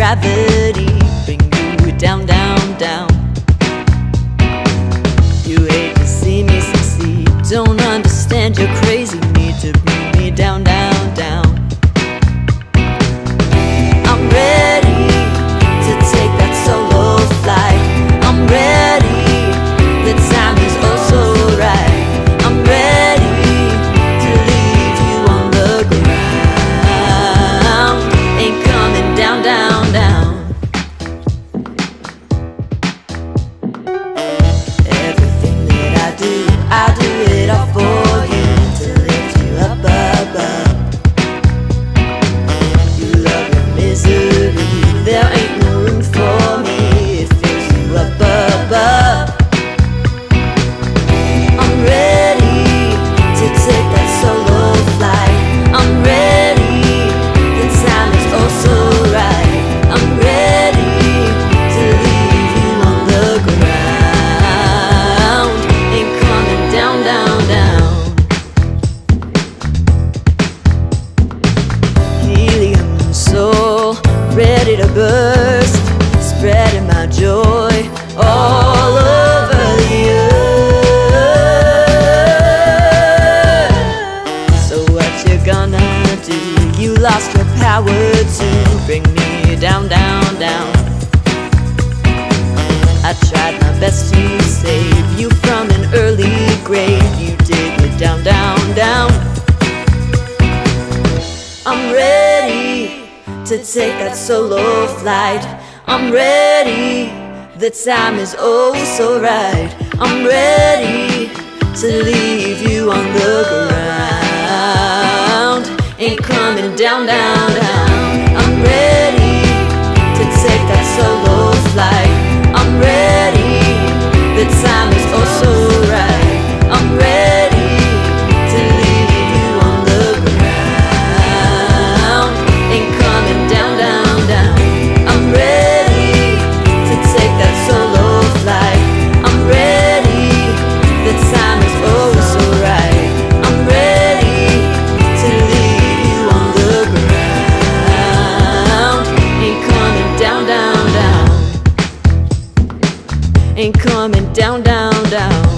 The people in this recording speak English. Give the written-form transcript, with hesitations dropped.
gravity, bring you down, down, down. You hate to see me succeed, don't understand your crazy need to bring me down, down, down. I'm ready to take that solo flight. I'm ready, the time is oh so right. I'm ready to leave you on the ground. Ain't coming down, down, down. Everything that I do it all for you, to lift you up above. You love your misery, there ain't no room for me, it fills you up above. I'm ready to take that solo flight. I'm ready, the time is oh so right. I'm ready to leave you on the ground. Ain't coming down, down, down. Helium soul, ready to burst, spreading my joy all over the earth. So what you gonna do? You lost your power to bring me down, down, down. I tried my best to save you from an early grave. You dig me down, down, down. I'm ready to take that solo flight. I'm ready, the time is oh so right. I'm ready to leave you on the ground. Ain't coming down, down, down. I'm ready to take that solo flight. I'm ready, the time is oh so right. I'm ready to leave you on the ground. Ain't coming down, down, down. I'm ready to take that solo flight. I'm ready, the time is oh so right. I'm ready to leave you on the ground. Ain't coming down, down, down. Ain't coming down, down, down.